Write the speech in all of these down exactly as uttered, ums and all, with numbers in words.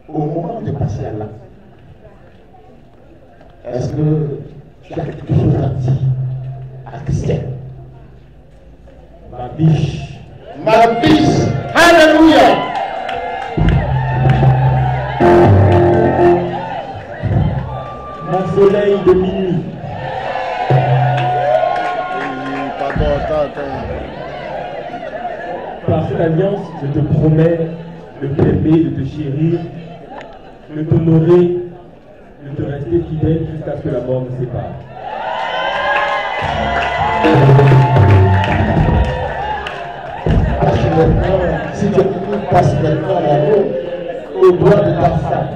au moment de passer à l'acte, est-ce que tu as quelque chose à dire à Christelle? Ma biche. Ma biche. Alléluia. Mon soleil de minuit. Pardon, attends, attends. Par cette alliance, je te promets de t'aimer, de te chérir, de t'honorer, de te rester fidèle jusqu'à ce que la mort nous sépare. Passe maintenant, si tu passes maintenant l'anneau au doigt de ta femme.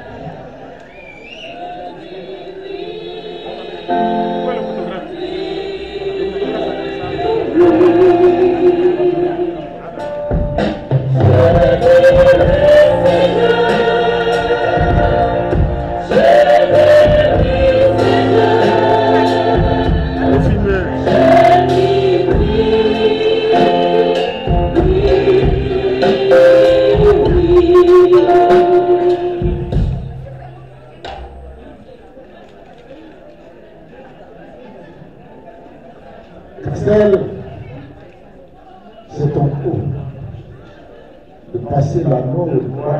C'est ton tour de passer l'anneau au doigt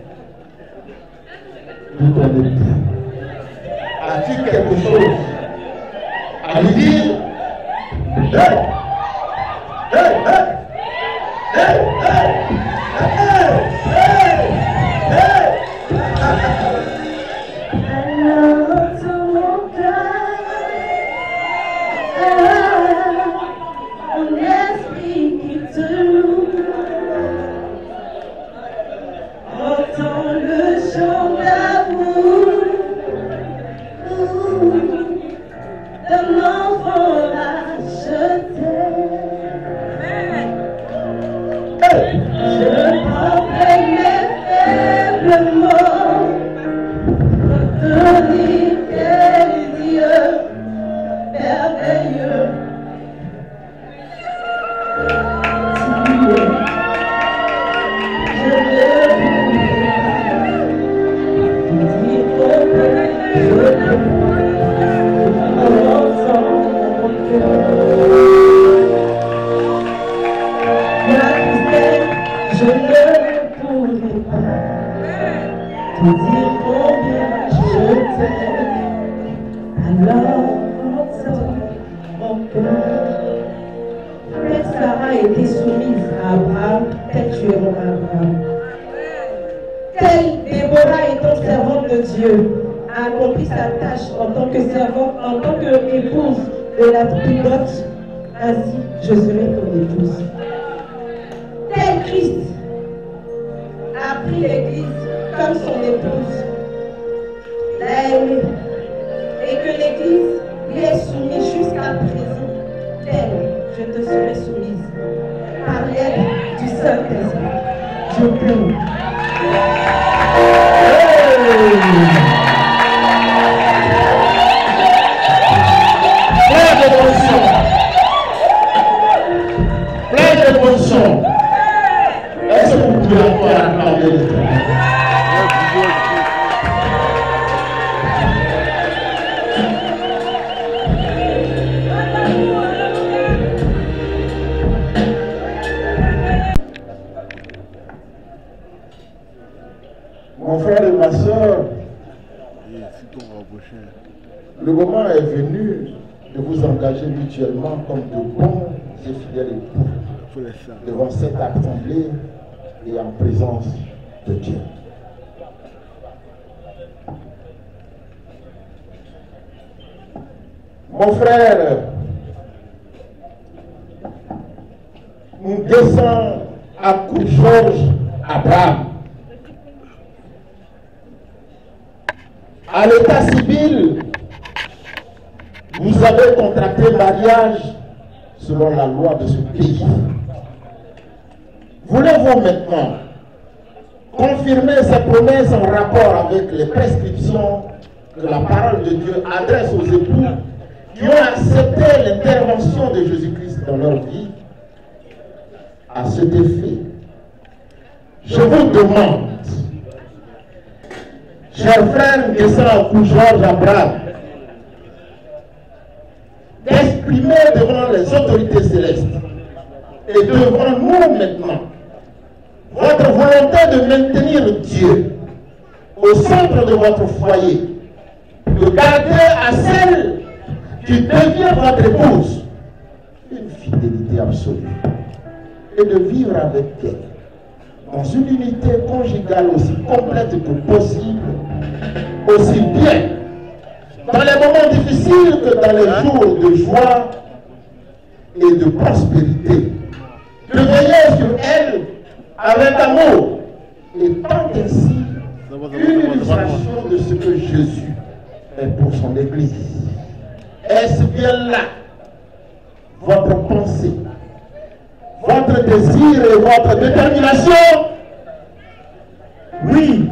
de ton époux. As-tu quelque chose à lui dire? Hey! Hey! Hey! Hey! Hey! Hey! Hey! Mon frère et ma soeur, le moment est venu de vous engager mutuellement comme de bons et fidèles époux devant cette assemblée et en présence de Dieu. Mon frère, nous descendons à Cour-Georges Abraham. À l'état civil, vous avez contracté mariage selon la loi de ce pays. Voulez-vous maintenant confirmer ces promesses en rapport avec les prescriptions que la parole de Dieu adresse aux époux qui ont accepté l'intervention de Jésus-Christ dans leur vie? À cet effet, je vous demande chers frères, Guessant, Georges, Abraham, d'exprimer devant les autorités célestes et devant nous maintenant votre volonté de maintenir Dieu au centre de votre foyer, de garder à celle qui devient votre épouse une fidélité absolue et de vivre avec elle dans une unité conjugale aussi complète que possible, aussi bien dans les moments difficiles que dans les jours de joie et de prospérité, de veiller sur elle avec amour et tant ainsi une illustration de ce que Jésus est pour son Église. Est-ce bien là votre pensée, votre désir et votre détermination? Oui.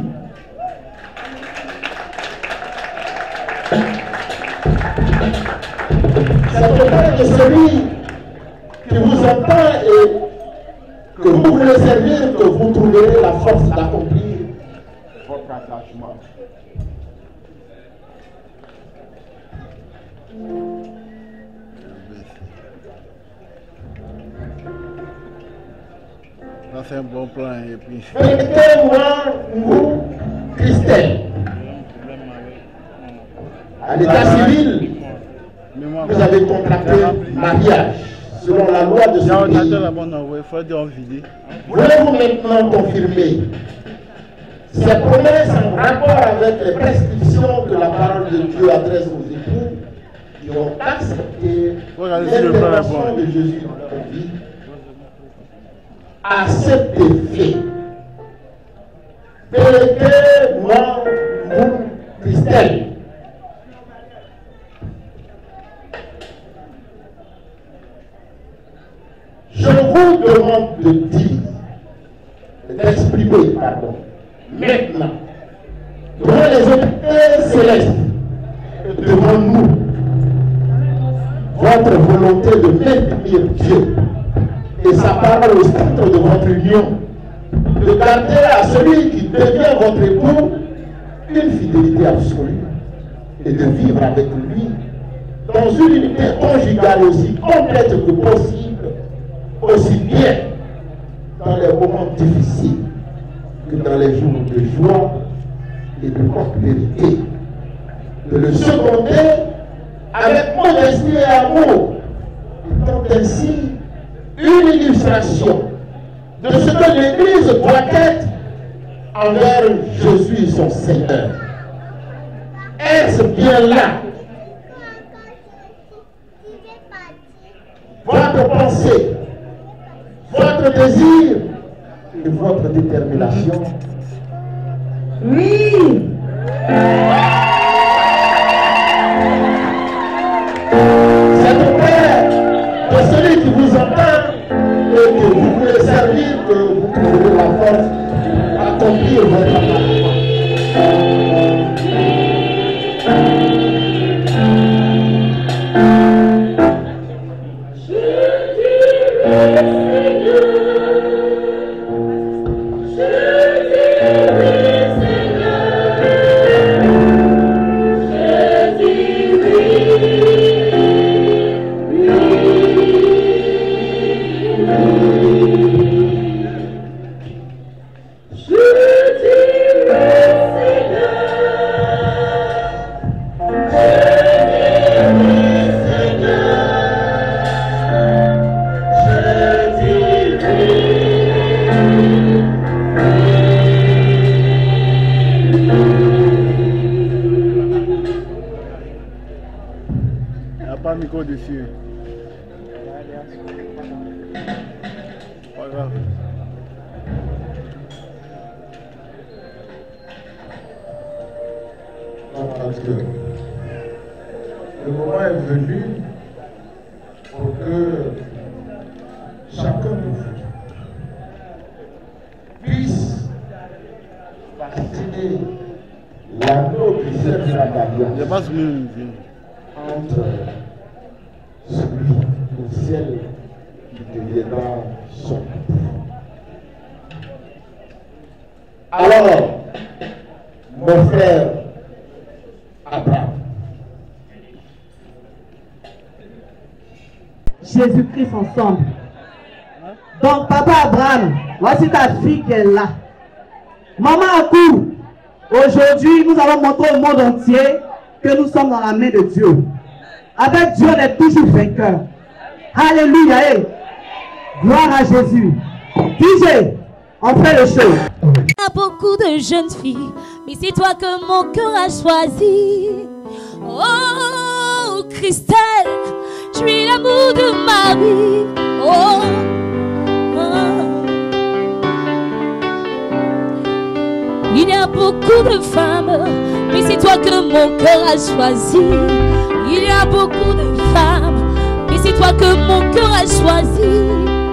C'est auprès de celui qui vous entend et que vous voulez servir que vous trouverez la force d'accomplir votre attachement. Ça c'est un bon plan et puis. Permettez-moi, vous, Christelle, à l'état civil, vous avez contracté mariage selon la loi de ce pays. Voulez-vous maintenant confirmer ces promesses en rapport avec les prescriptions que la parole de Dieu adresse aux époux qui ont accepté l'intervention de Jésus dans leur vie à cet effet? Permettez-moi, vous, Christelle, je vous demande de dire, d'exprimer, pardon, maintenant, devant les autorités célestes, devant nous, votre volonté de maintenir Dieu et sa parole au centre de votre union, de garder à celui qui devient votre époux une fidélité absolue et de vivre avec lui dans une unité conjugale aussi complète que possible, aussi bien dans les moments difficiles que dans les jours de joie et de prospérité, de le seconder avec modestie et amour, étant ainsi une illustration de ce que l'Église doit être envers Jésus son Seigneur. Est-ce bien là votre pensée, votre désir et votre détermination? Oui. C'est auprès de celui qui vous entend et que vous voulez servir que vous trouverez la force d'accomplir votre attachement. Dessus. Pas grave. Parce que le moment est venu pour que chacun de vous puisse vacciner l'anneau du ciel de la d'alliance entre celui au ciel qui deviendra son époux. Alors, mon frère Abraham. Jésus-Christ ensemble. Donc, papa Abraham, voici ta fille qui est là. Maman Akou, aujourd'hui, nous allons montrer au monde entier que nous sommes dans la main de Dieu. Avec Dieu, on est toujours vainqueur. Alléluia. Hey. Gloire à Jésus. D J, on fait le show. Il y a beaucoup de jeunes filles, mais c'est toi que mon cœur a choisi. Oh, Christelle, tu es l'amour de ma vie. Oh, oh. Il y a beaucoup de femmes, mais c'est toi que mon cœur a choisi. Il y a beaucoup de femmes, mais c'est toi que mon cœur a choisi.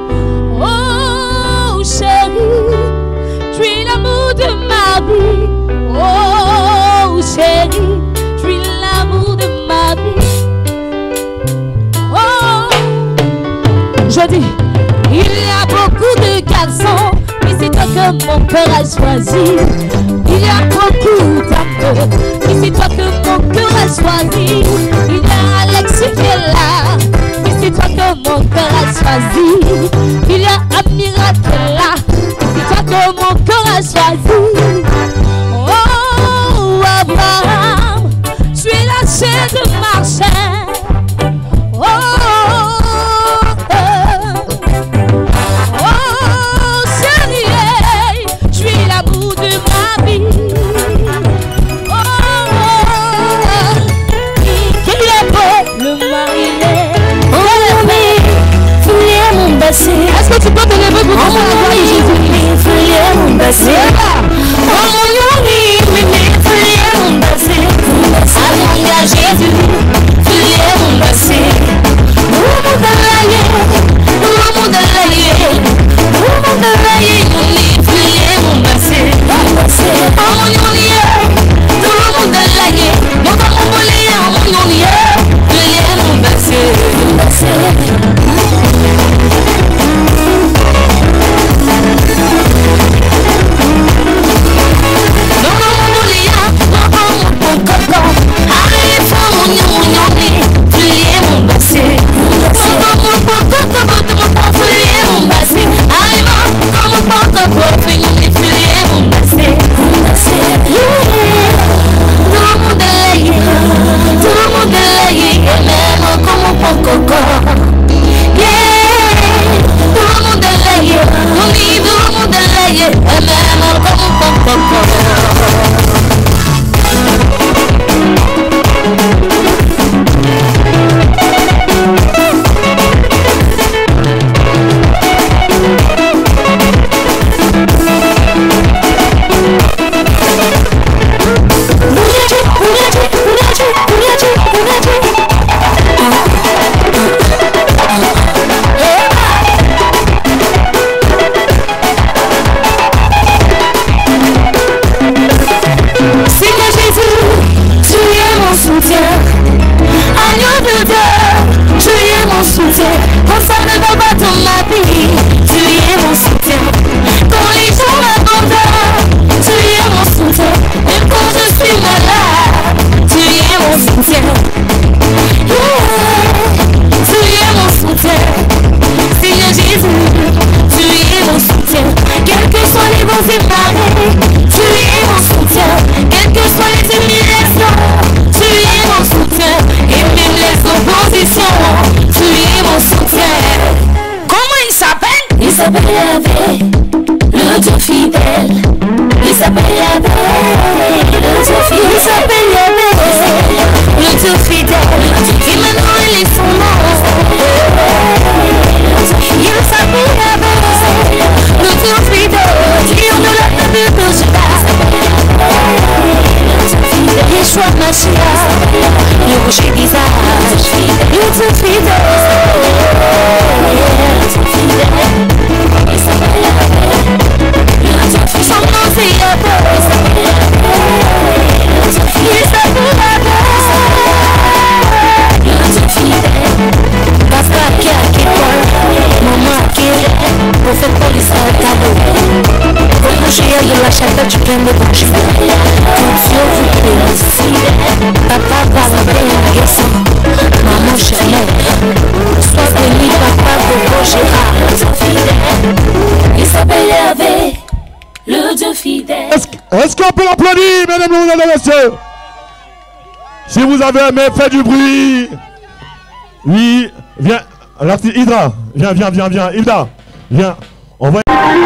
Oh, chérie, tu es l'amour de ma vie. Oh, chérie, tu es l'amour de ma vie. Oh, je dis, il y a beaucoup de garçons, mais c'est toi que mon cœur a choisi. Il y a beaucoup d'amour, mais c'est toi que mon cœur a choisi. Il y a Alexis qui est là, mais c'est toi que mon cœur a choisi. Il y a Amira qui est là, c'est toi que mon cœur a choisi. Oh, Abraham, tu es la chair de ma chair. Oh, oh, oh, chérie, tu es l'amour de ma vie. Oh, oh, qu'il est beau, le mari est. Oh, mais, fouillez mon bassin. Est-ce que tu peux te lever pour prendre la voix de Jésus? Fouillez mon bassin. Oh, mon Dieu, fouillez mon bassin. Alléluia, Jésus, fouillez mon bassin. Nous nous donnons, nous nous donnons, nous nous donnons, fouillez mon bassin. Oh, mon Dieu, nous nous donnons, nous nous donnons, mon Dieu, fouillez mon bassin. j'aime les bons cheveux. Tout Dieu vous plaît. Papa va me payer un garçon. Maman Chanel. Sois béni, papa Bobo Gérard. Il s'appelle Hervé, le Dieu fidèle. Est-ce qu'on peut l'applaudir, mesdames et messieurs? Si vous avez aimé, faites du bruit. Oui, viens. L'artiste Hydra, viens, viens, viens, viens. Hilda, viens. On va.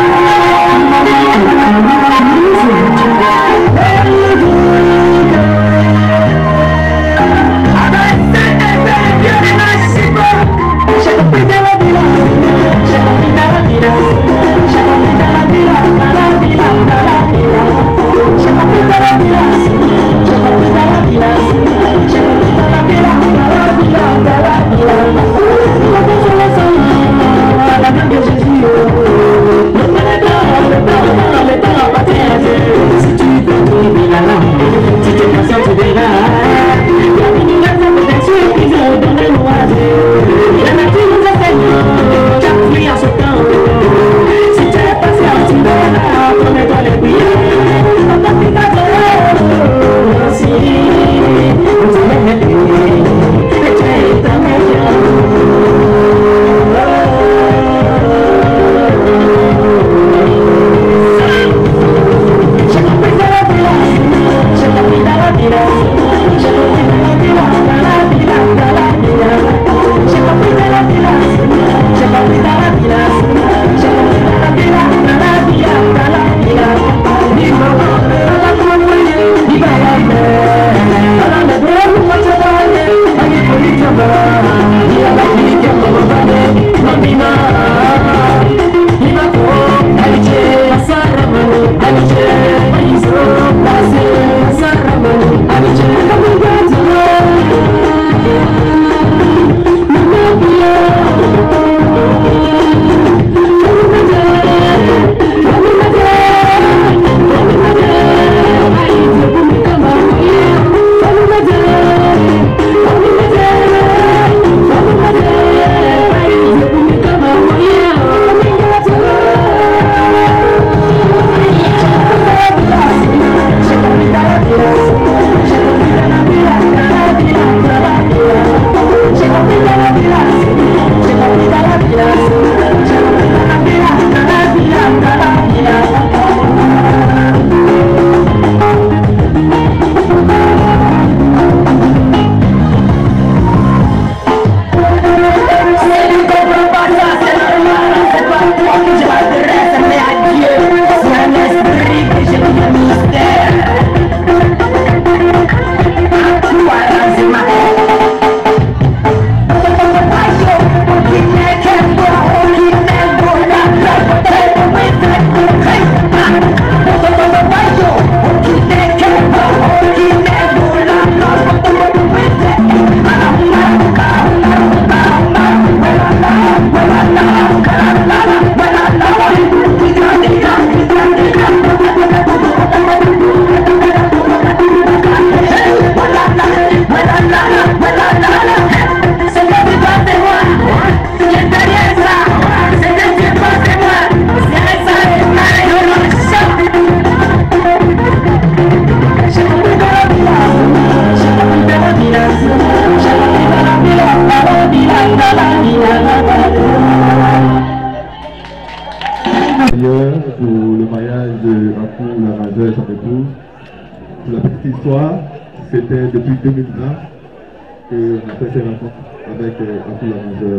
Pour le mariage de Akou, la majeure et son épouse. Pour la petite histoire, c'était depuis deux mille vingt qu'on a fait ces rencontres avec Akou, la majeure.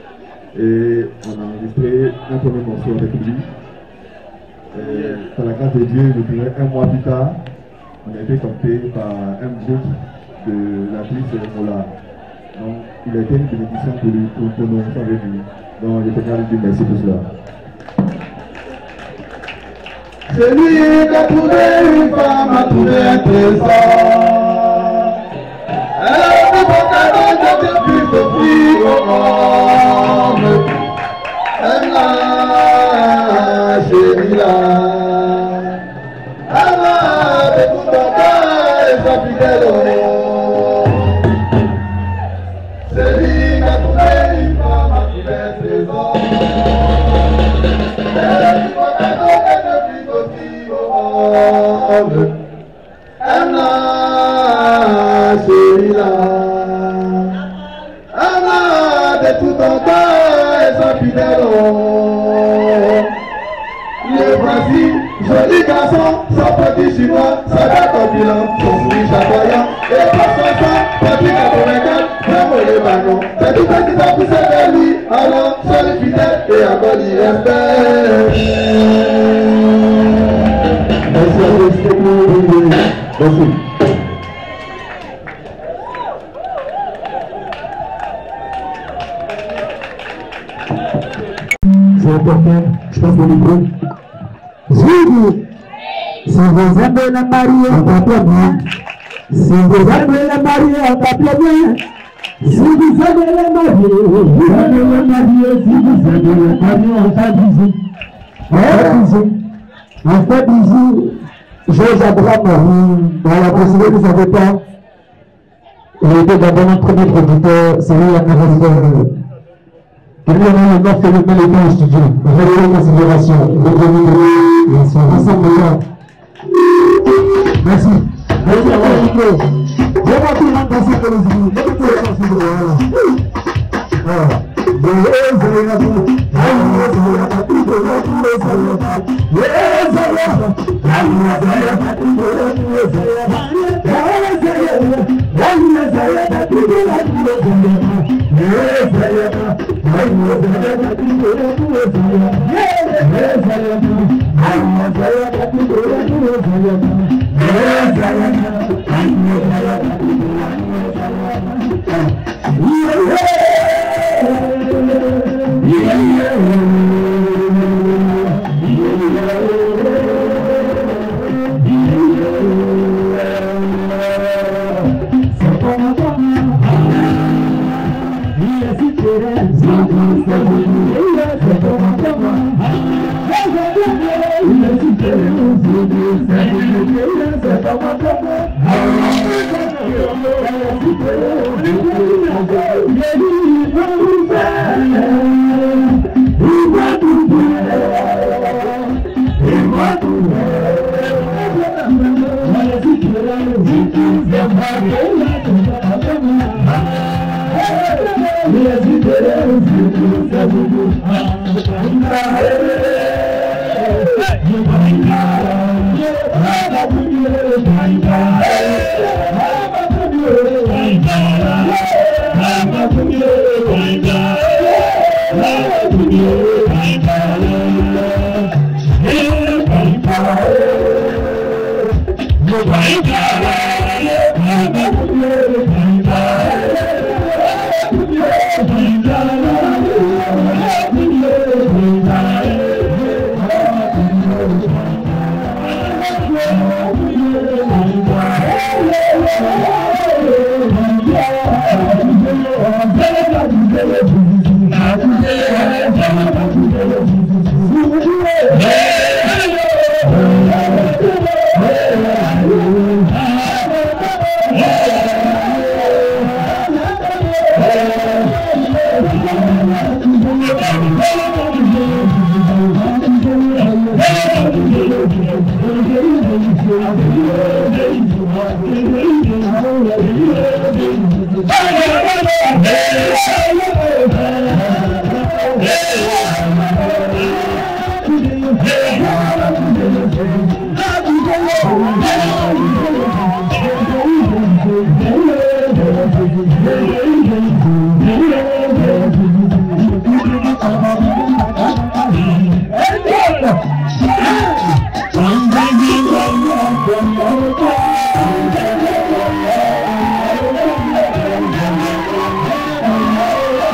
Et on a enregistré un premier morceau avec lui. Et par la grâce de Dieu, je dirais un mois plus tard, on a été capté par un groupe de l'artiste Mola. Donc, il a été une bénédiction pour lui, pour, pour nous, sans venir. Donc, je tenais à lui dire merci pour cela. Celui qui a trouvé une femme a trouvé un trésor. Elle a fait mon cadeau de Dieu plus offrir au homme. Elle l'a chérie là. Elle a avec tout ton cœur et sa fidèle. Celui qui a trouvé une femme a trouvé un trésor. Elle a fait mon cadeau de Dieu plus offrir au homme. Anna, chérie-là. Anna, de tout ton cœur et son fidèle. Le Brésil, joli garçon, son petit chinois, sa date en bilan, son sourire chatoyant, et par son sang, petit quatre-vingt-quatre, même les ballons. C'est tout ce qui t'a poussé vers lui, alors sois le fidèle et encore du respect. Merci à vous, c'est pour vous. Merci. C'est important, je pense que le micro. Zulu, si vous aimez la mariée, on t'appelle bien. Si vous aimez la mariée, on t'appelle bien. Si vous aimez la mariée, vous aimez la mariée, si vous aimez la mariée, on fait bisous. On fait bisous. On fait bisous. Georges Abraham, dans la procédure, vous ne savez pas, il était d'abord notre premier producteur, c'est lui la résident. Et nous avons maintenant fait le mal état au studio. Réelle considération. Merci. Rassemblement. Merci. Merci à vous, micro. Je vais tout le monde danser pour les amis. Je vais tout le monde danser pour les amis. Voilà. Oh,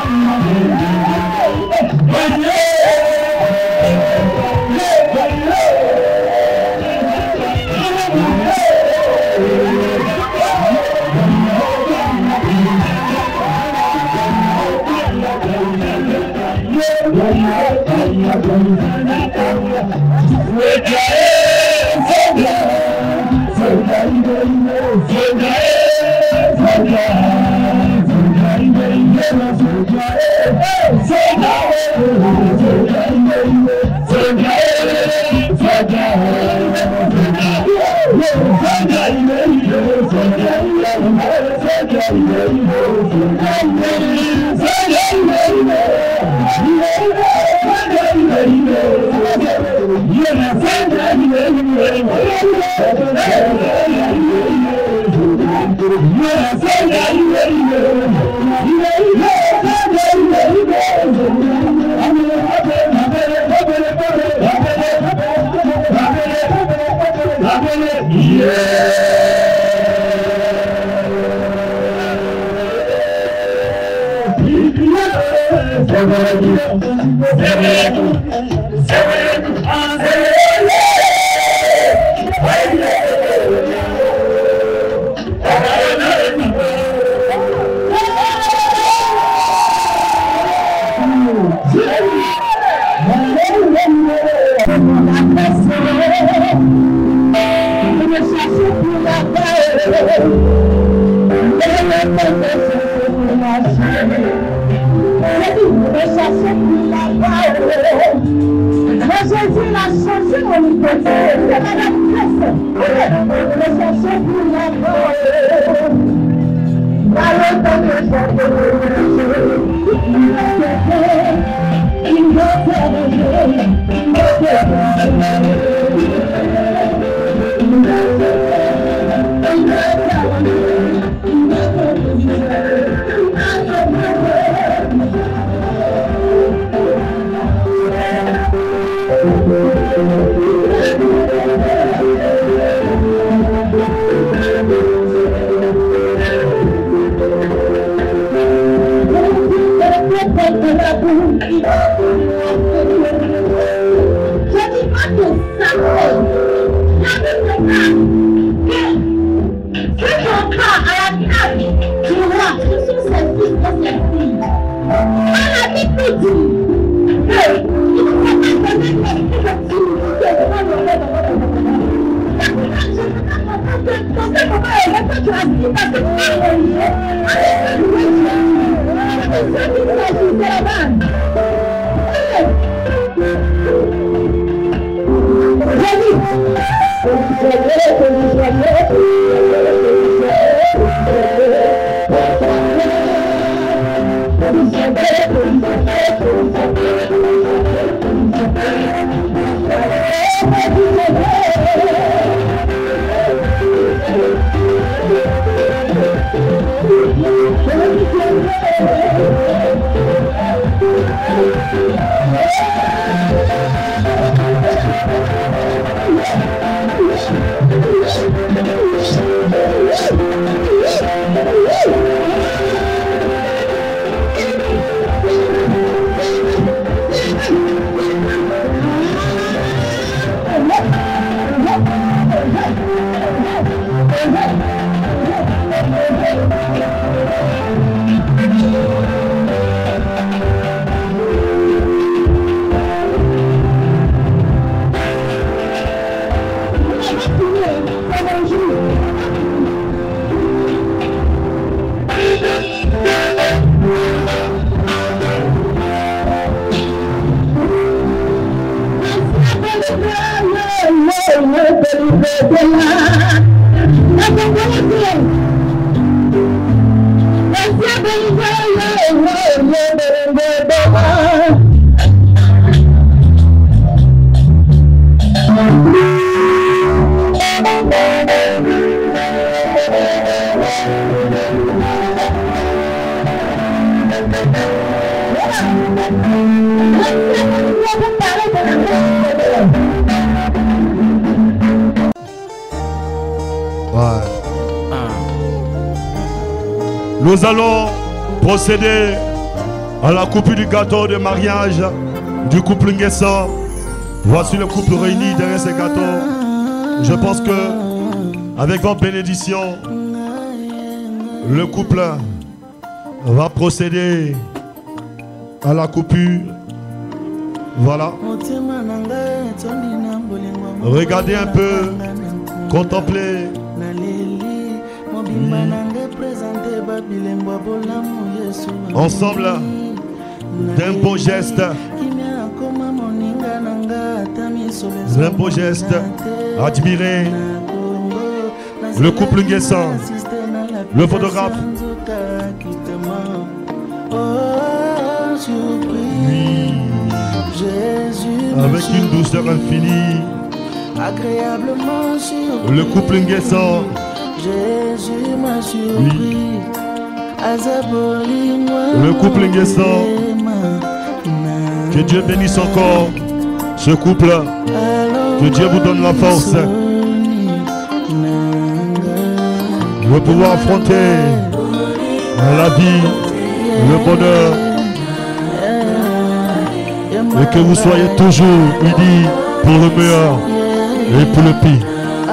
Nous allons procéder à la coupure du gâteau de mariage du couple Nguessa. Voici le couple réuni derrière ce gâteau. Je pense que avec votre bénédiction, le couple va procéder à la coupure. Voilà. Regardez un peu, contemplez. Ensemble, d'un beau geste, d'un beau geste, admirez Le couple Nguessan, le photographe. Oui. Avec une douceur infinie. Agréablement surpris. Le couple Nguessan. Jésus m'a surpris. Le couple Nguessan. Que Dieu bénisse encore ce couple. Que Dieu vous donne la force de pouvoir affronter la vie, le bonheur, et que vous soyez toujours unis pour le meilleur et pour le pire.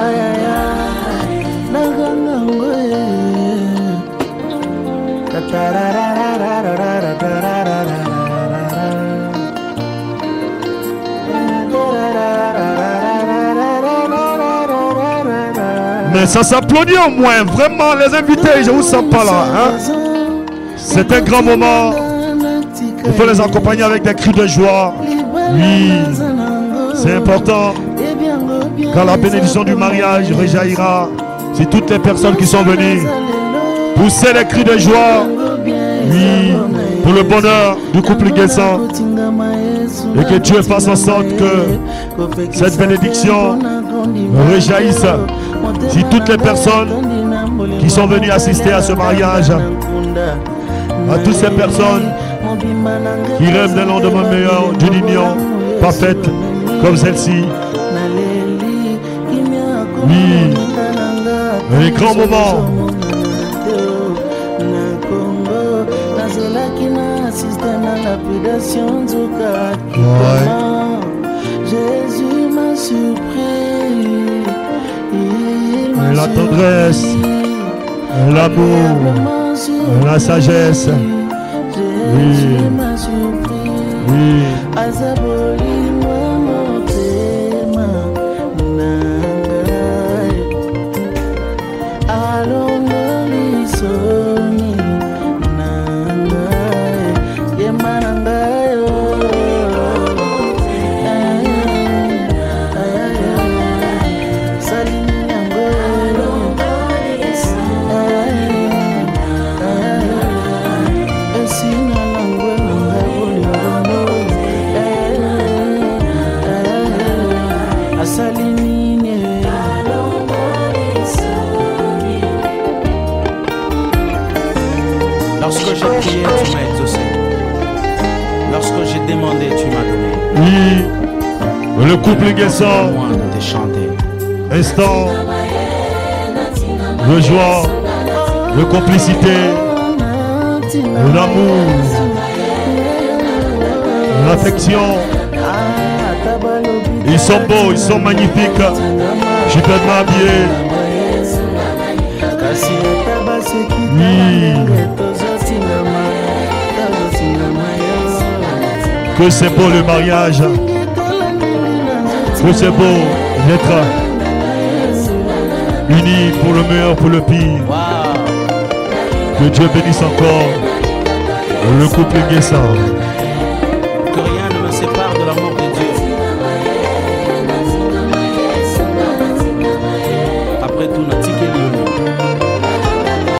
Mais ça s'applaudit au moins, vraiment les invités, je vous sens pas là. Hein? C'est un grand moment. Il faut les accompagner avec des cris de joie. Oui, c'est important. Quand la bénédiction du mariage rejaillira, c'est toutes les personnes qui sont venues pousser les cris de joie. Oui, pour le bonheur du couple Nguessan. Et que Dieu fasse en sorte que cette bénédiction rejaillisse si toutes les personnes qui sont venues assister à ce mariage, à toutes ces personnes qui rêvent d'un lendemain meilleur, d'une union parfaite comme celle-ci. Oui, les grands moments. Ouais. Jésus m'a surpris. La tendresse, l'amour, la sagesse. Oui. Oui. Lorsque j'ai prié, tu m'as exaucé. Lorsque j'ai demandé, tu m'as donné. Oui, le couple Nguessan. De te chanter. Instant de joie, de complicité, d'amour, l'affection. Ils sont beaux, ils sont magnifiques. Superbement habillés. Oui. Que c'est beau le mariage. Que c'est beau d'être unis pour le meilleur, pour le pire. Que Dieu bénisse encore le couple Nguessan.